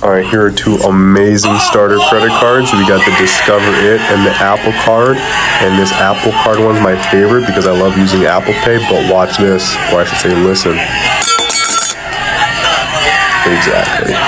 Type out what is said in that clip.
All right, here are two amazing starter credit cards. We got the Discover It and the Apple Card. And this Apple Card one's my favorite because I love using Apple Pay, but watch this, or I should say listen. Exactly.